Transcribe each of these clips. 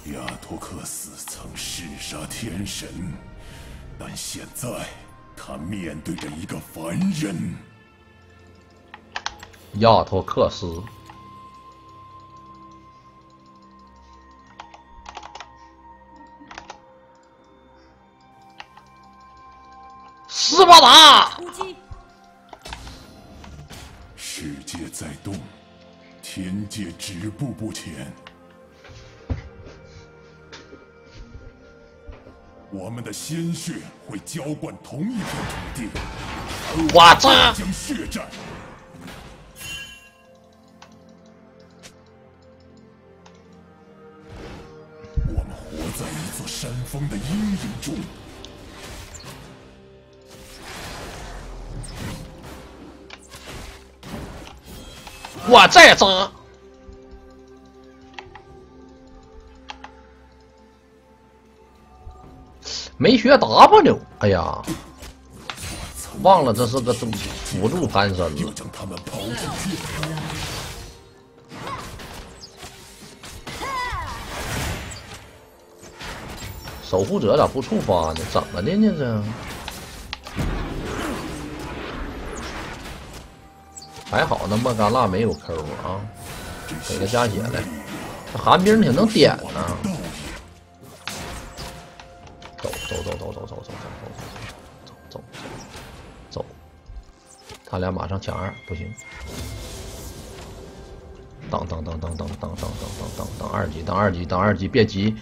亚托克斯曾弑杀天神，但现在他面对着一个凡人。 亚托克斯，斯巴达！ 世界在动，天界止步不前。我们的鲜血会浇灌同一片土地， 我操！ 将血战。我们活在一座山峰的阴影中。 我再扎。没学 W， 哎呀，忘了这是个辅助盘身了。守护者咋不触发呢？怎么的呢？这还好那莫甘娜没有 Q 啊，给个加血来。这寒冰挺能点呢。走，他俩马上抢二，不行。当二级，别急。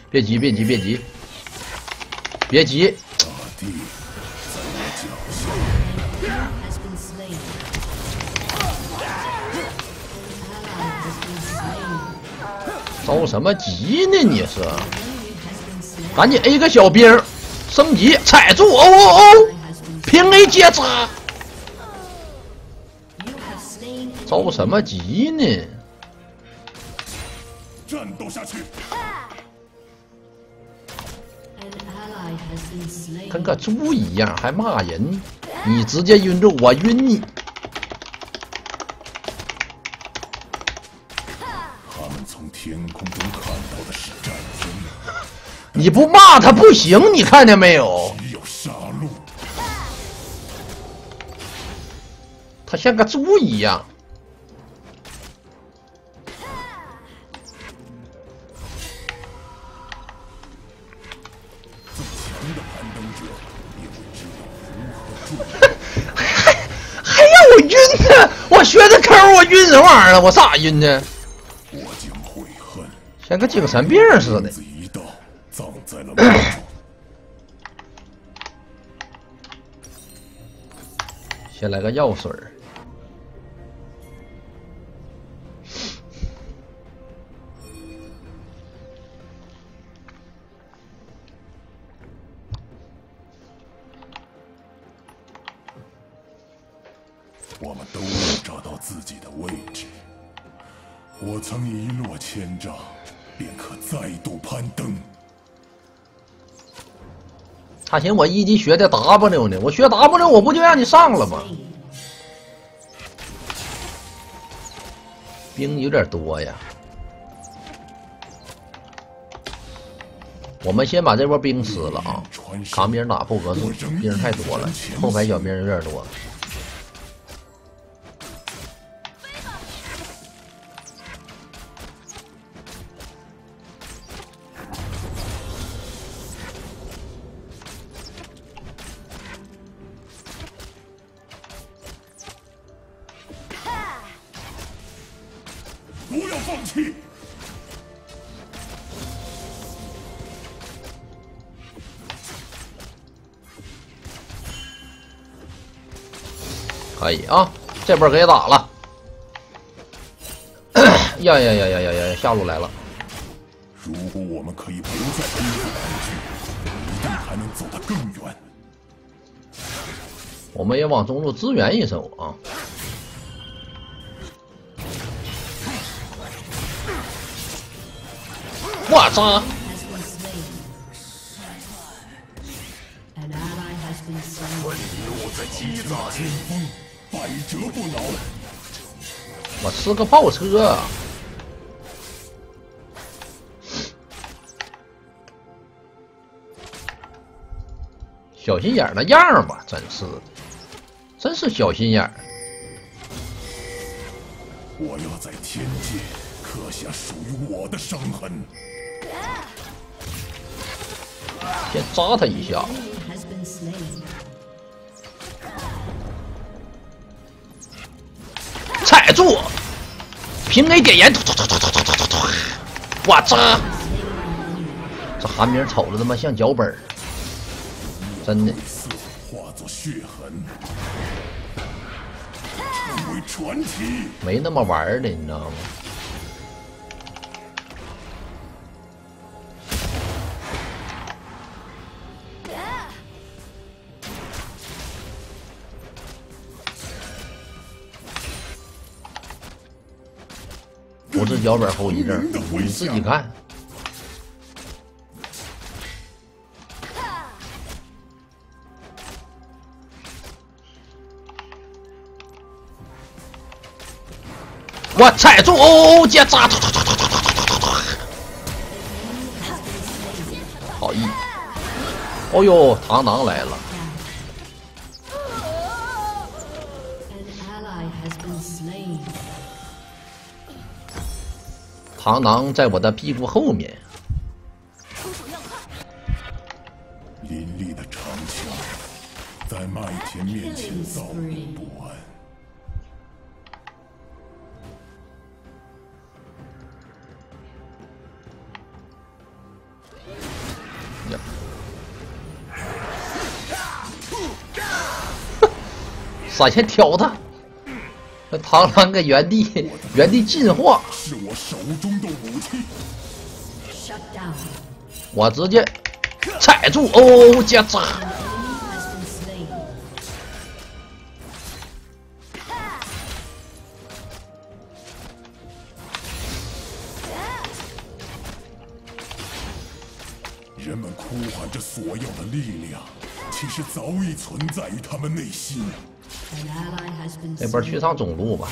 着什么急呢？你是？赶紧 A 个小兵，升级踩住平 A 接扎。着什么急呢？ 战斗下去！ 跟个猪一样，还骂人！你直接晕着我晕你！ 他们从天空中看到的是战争， 你不骂他不行，你看见没有？ 只有杀戮。 他像个猪一样。还让我晕呢？我学的 Q， 我晕什么玩意儿了？我咋晕呢？ 我将悔恨， 像个精神病似的。 一道葬在了梦中。 先来个药水。 我们都要找到自己的位置。我曾一落千丈，便可再度攀登。 他嫌我一级学的 W 呢，我学 W 我不就让你上了吗？兵有点多呀。我们先把这波兵吃了啊，扛兵打不合适，兵太多了，后排小兵有点多。 不要放弃！ 可以啊，这波给打了。呀，下路来了。 如果我们可以不再背负恐惧，一定还能走得更远。 我们也往中路支援一手啊。我操！ 我在击打前锋，百折不挠。 我吃个炮车。 小心眼那样吧，真是小心眼。 我要在天界刻下属于我的伤痕。 先扎他一下。踩住，平 A 点烟，我扎。这寒冰瞅着他妈像脚本，真的。 化作血痕，成为传奇。 没那么玩的，你知道吗？不是脚本后遗症，你自己看。我踩住哦，接扎，好意。哦呦，螳螂来了。螳螂在我的屁股后面。 林立的长枪在麦田面前躁动不安。 闪现挑他，那螳螂搁原地进化。 是我手中的武器。 我直接踩住哦，加扎。 人们呼喊着所要的力量，其实早已存在于他们内心。 这波去上中路吧。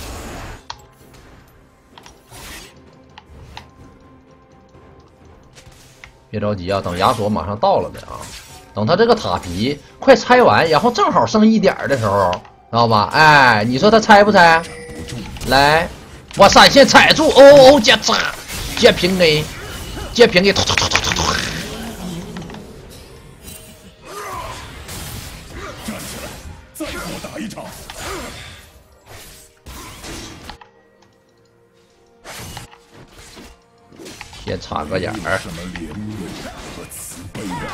别着急啊，等亚索马上到了的啊。等他这个塔皮快拆完，然后正好剩一点的时候，知道吧？哎，你说他拆不拆？来，我闪现踩住，哦，加扎，接平 A， 接平 A， 突。 站起来，再和我打一场。 先插个眼儿。 什么怜悯和慈悲啊？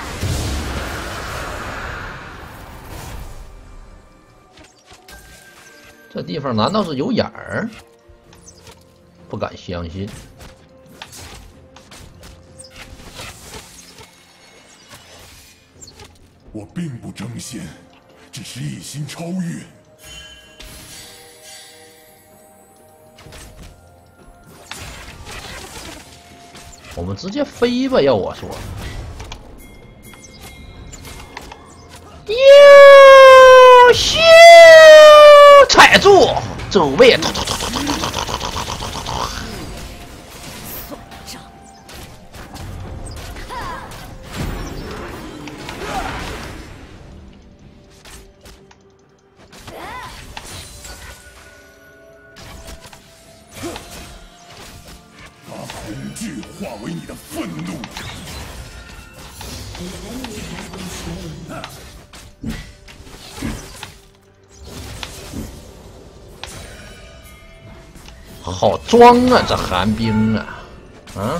这地方难道是有眼儿？不敢相信。 我并不争先，只是一心超越。 我们直接飞吧，要我说。哟咻，踩住，走位， 恐惧化为你的愤怒。 好装啊，这寒冰啊，啊！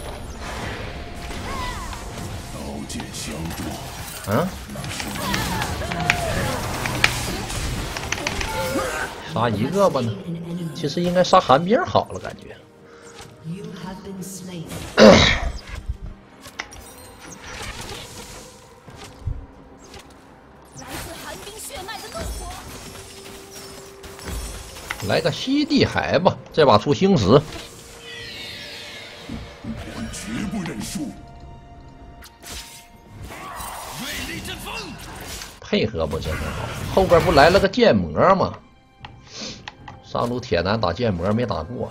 刀剑相助， 啊！杀一个吧呢？其实应该杀寒冰好了，感觉。来个西地海吧，这把出星矢。 我绝不认输。 配合不真很好，后边不来了个剑魔吗？上路铁男打剑魔没打过。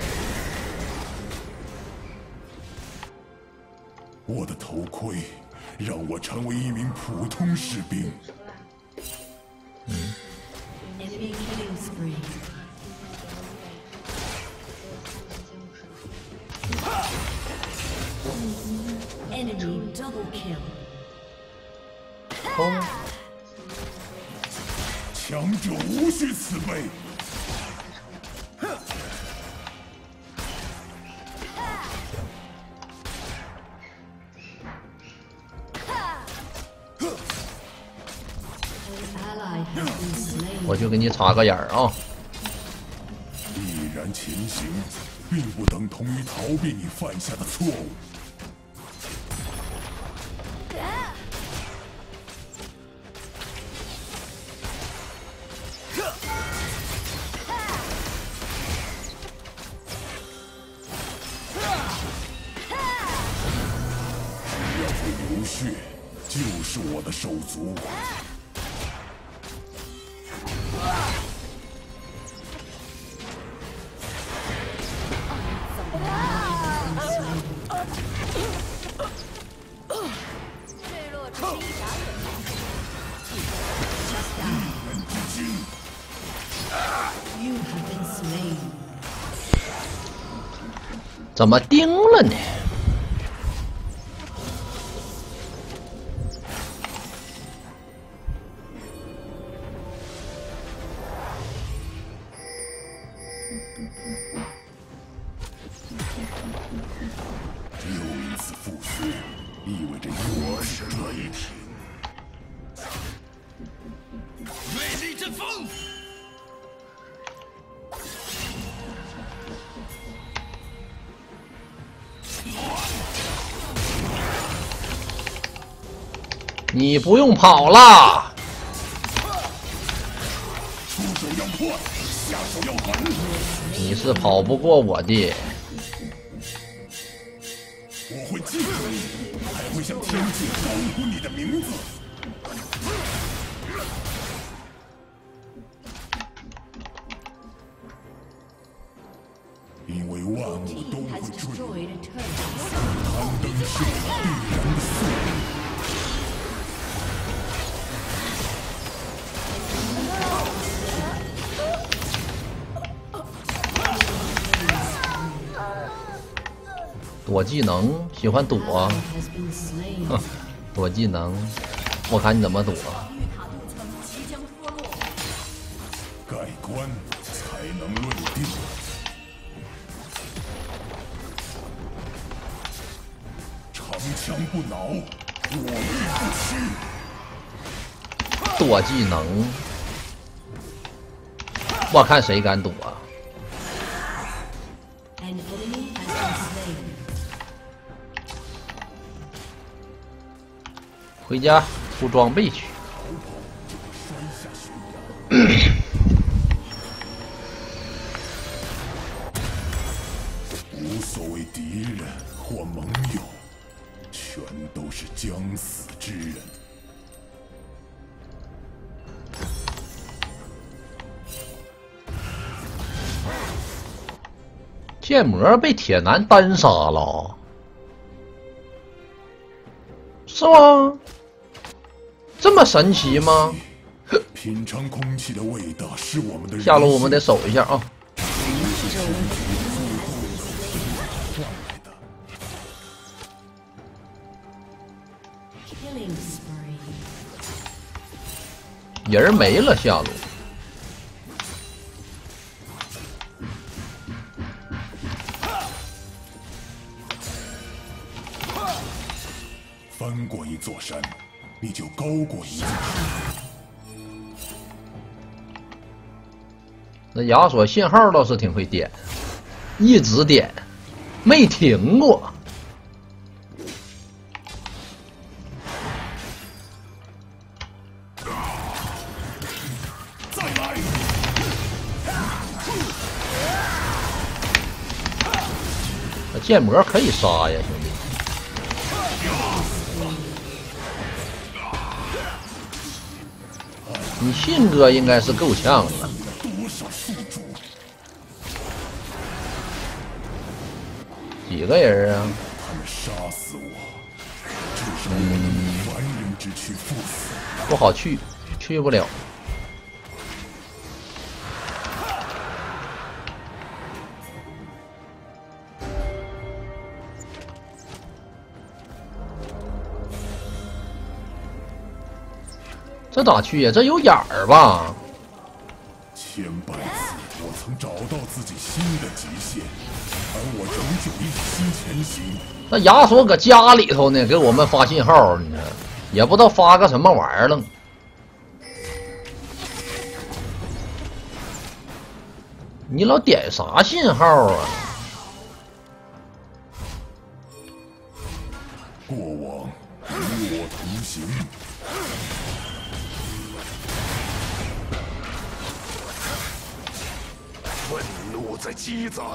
我的头盔让我成为一名普通士兵。 Enemy killing spree. Enemy double kill. 强者无需慈悲。 Ally has been slain. 我就给你插个眼儿啊！ 毅然前行，并不等同于逃避你犯下的错误。流血就是我的手足。 You have been slain. 怎么盯了呢？ 又一次复血，意味着又一次追平。 锐利阵风。 你不用跑了， 出手要快，下手要狠。 你是跑不过我的。 我会记住你，还会向天界高呼你的名字。因为万物都 Team 会 has 坠落， destroyed a turret. 攀登是我必然的宿命。 躲技能，喜欢躲， Ally has been slain. 哼，躲技能，我看你怎么躲。 盖棺才能论定。长枪不恼，我力不屈。 躲技能，我看谁敢躲。 An enemy has been slain. 回家出装备去。 无所谓敌人或盟友，全都是将死之人。 剑魔被铁男单杀了，是吗？这么神奇吗？ 品尝空气的味道是我们的人下路我们得守一下啊！ Killing spree. 人没了，下路。 翻过一座山，你就高过一座山。 那亚索信号倒是挺会点，一直点，没停过。 再来！ 那剑魔可以杀呀，兄弟。 你信哥应该是够呛的。 多少宿主？ 几个人啊？ 他们杀死我，至少我能只去赴死。 不好去，去不了。这咋去呀？这有眼儿吧？ 千百次，我曾找到自己新的极限，而我仍旧一心前行。 那亚索搁家里头呢，给我们发信号呢，也不知道发个什么玩意儿了。你老点啥信号啊？ 过往与我同行。愤怒在积攒。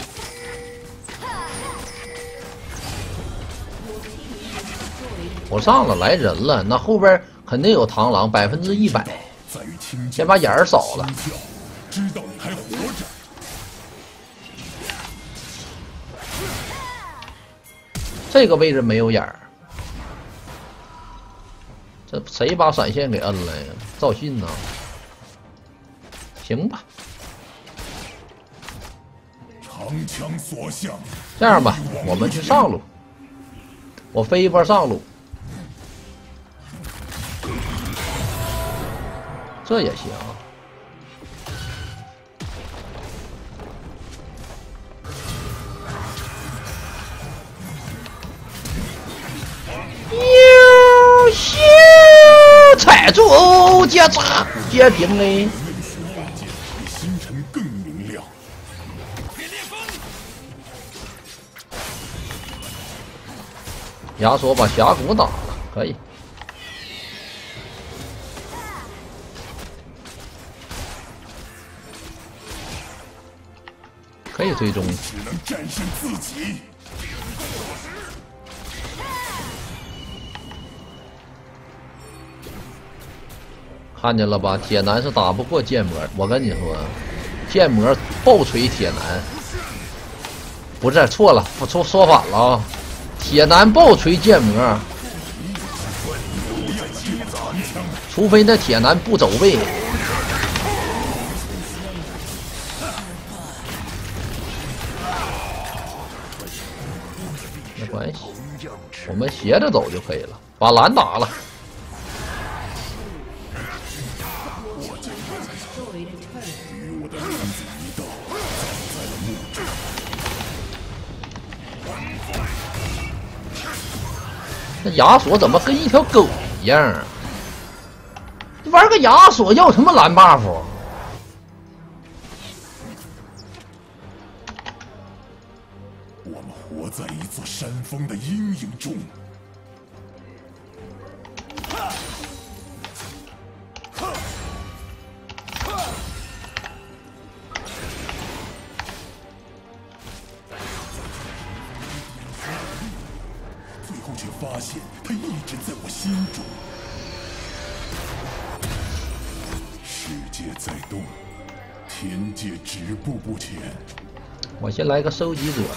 我上了，来人了，那后边肯定有螳螂，100%。 在于听先把眼儿扫了。 知道你还活着。 这个位置没有眼儿，这谁把闪现给摁了呀？赵信呢？行吧。 长枪所向。 这样吧，我们去上路，我飞一波上路，这也行。哟咻，踩住哦，接炸，接平嘞。 星辰更明亮。 亚索把峡谷打了，可以。可以追踪。 只能战胜自己。 看见了吧？铁男是打不过剑魔，我跟你说，剑魔暴锤铁男，不是错了，说反了啊！铁男暴锤剑魔，除非那铁男不走位。没关系，我们斜着走就可以了，把蓝打了。 与我的轮子一道，葬在了墓中。 那亚索怎么跟一条狗一样啊？玩个亚索要什么蓝 buff？ 我们活在一座山峰的阴影中。最后却发现，它一直在我心中。世界在动，天界止步不前。 我先来个收集者，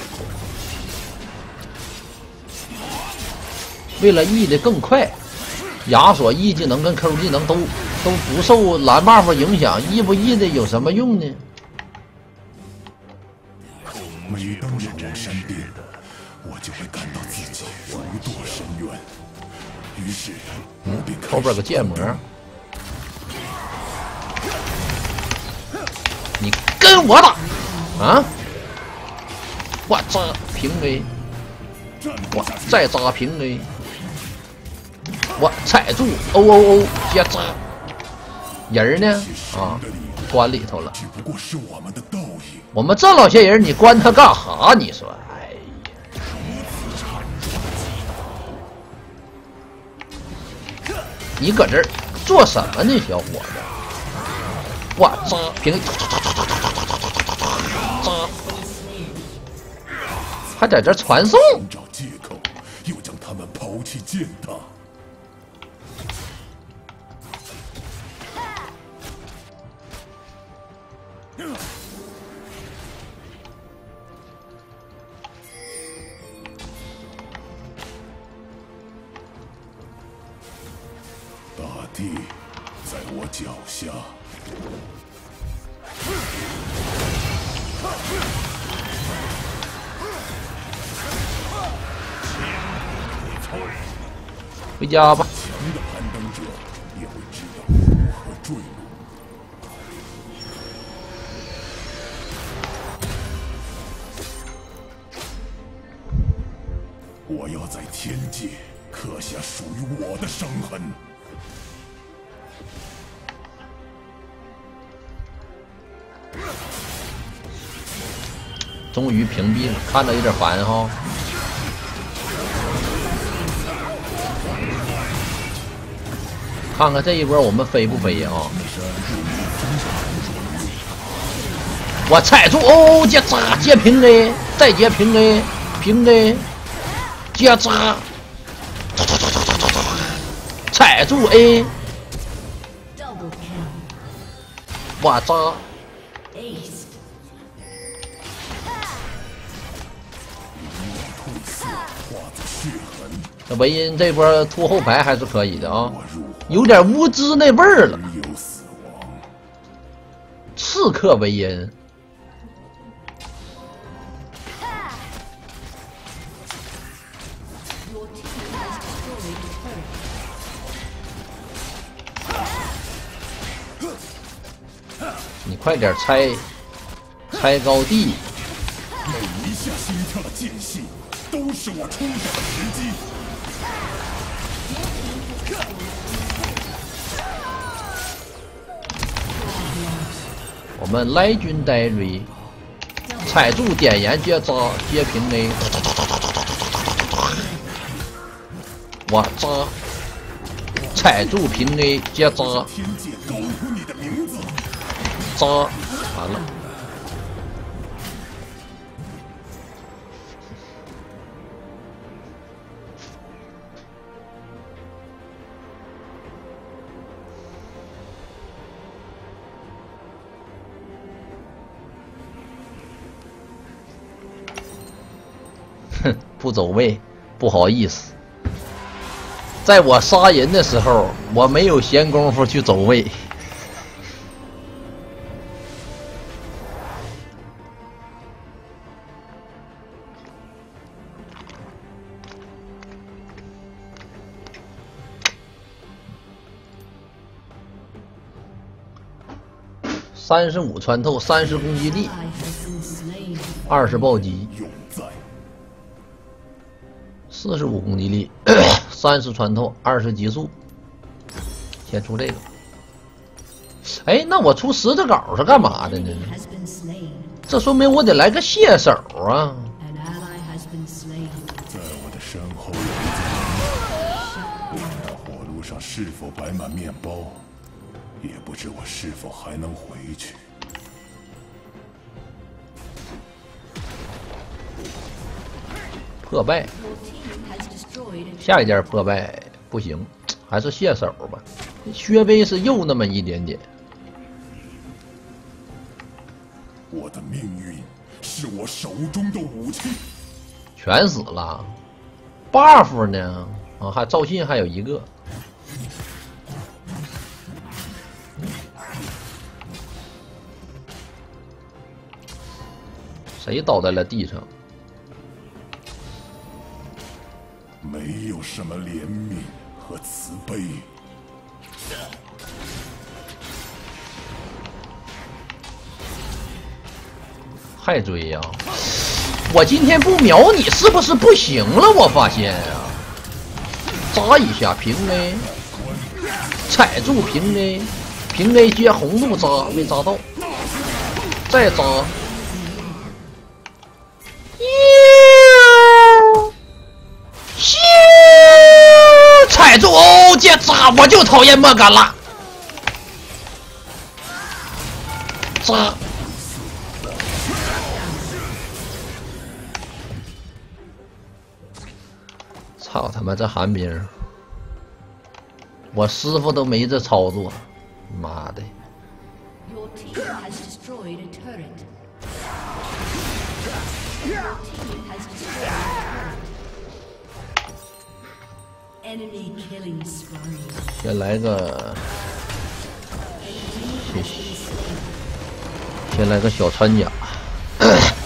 为了 E 的更快，亚索 E 技能跟 Q 技能都不受蓝 buff 影响，E 不 E 的有什么用呢？ 每当入山巅，我就会感到自己如堕深渊。于是，我便后边个剑魔，你跟我打啊！我扎平 A， 我再扎平 A， 我踩住 OOO 接扎。人呢？啊，关里头了。 只不过是我们的倒影。 我们这老些人，你关他干哈？你说，哎呀，你搁这儿做什么呢，小伙子？哇，扎平，扎，还在这传送。 找借口，又将他们抛弃践踏。 地在我脚下。 回家吧。 强的攀登者也会知道如何坠落。我要在天界刻下属于我的伤痕。 终于屏蔽了，看着有点烦哈。看看这一波我们飞不飞啊？我踩住哦，接扎接平 A， 再接平 A， 平 A， 接扎，踩住 A， Double kill. 我扎。 Ace. 这维因这波拖后排还是可以的啊，有点无知那味儿了。刺客维因，你快点拆高地。 每一下心跳的间隙，都是我冲上的时机。 我们来军带瑞，踩住点燃接扎接平 A， 我扎，踩住平 A 接扎， 天界高呼你的名字， 扎，完了。哼，不走位，不好意思。在我杀人的时候，我没有闲工夫去走位。35穿透，30攻击力 Ally has been slain. ，20暴击。 永在。 45攻击力，30穿透，20极速。先出这个。哎，那我出十字镐是干嘛的呢？ Has been slain. 这说明我得来个蟹手啊！ An ally has been slain. 在我的身后有一座陵，不知道火炉上是否摆满面包，也不知我是否还能回去。 破败， Your team has destroyed a 下一件破败不行，还是蟹手吧。薛微是又那么一点点。 我的命运是我手中的武器。 全死了 ，buff 呢？啊，还赵信还有一个。谁倒在了地上？ 没有什么怜悯和慈悲。 还追呀、我今天不秒你是不是不行了？我发现啊，扎一下平 A， 踩住平 A， 平 A 接红路扎没扎到，再扎，踩住哦，接扎，我就讨厌莫甘啦，扎。操他妈这寒冰，我师傅都没这操作，妈的！ Your team has destroyed a turret. Your team has destroyed a turret. Enemy killing spree. 先来个，先来个小穿甲。